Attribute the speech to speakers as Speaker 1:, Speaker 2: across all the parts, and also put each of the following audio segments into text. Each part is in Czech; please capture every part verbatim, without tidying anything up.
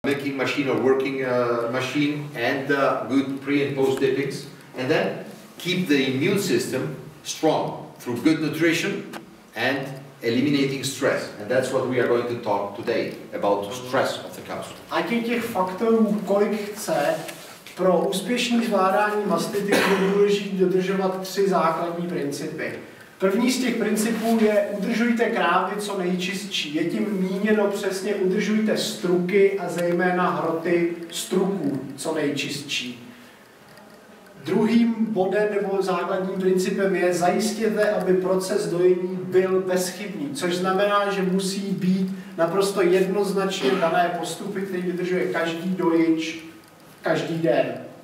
Speaker 1: milking machine or working uh, machine, and uh, good pre and post dippings, and then keep the immune system strong through good nutrition and eliminating stress. And that's what we are going to talk today about stress of the cows.
Speaker 2: Ať je těch faktorů, kolik chce, pro úspěšné zvládání mastity je důležité dodržovat tři základní principy. První z těch principů je udržujte krávy co nejčistší. Je tím míněno přesně udržujte struky a zejména hroty struků co nejčistší. Druhým bodem nebo základním principem je zajistěte, aby proces dojení byl bezchybný, což znamená, že musí být naprosto jednoznačně dané postupy, které dodržuje každý dojič každý den.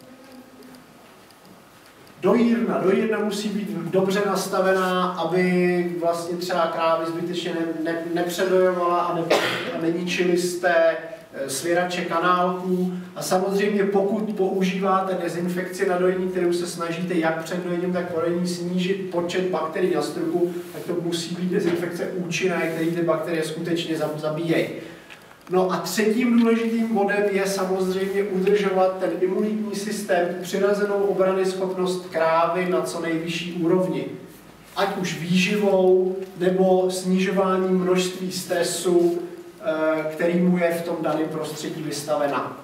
Speaker 2: Dojírna. Dojírna musí být dobře nastavená, aby vlastně třeba krávy zbytečně ne, ne, nepředojovala a, ne, a neničily jste svěrače kanálků. A samozřejmě pokud používáte dezinfekci na dojení, kterou se snažíte jak před dojením, tak po dojení snížit počet bakterií na struku, tak to musí být dezinfekce účinné, které ty bakterie skutečně zabíjejí. No a třetím důležitým bodem je samozřejmě udržovat ten imunitní systém, přirozenou obranyschopnost krávy na co nejvyšší úrovni. Ať už výživou nebo snižováním množství stresu, kterýmu je v tom daném prostředí vystavena.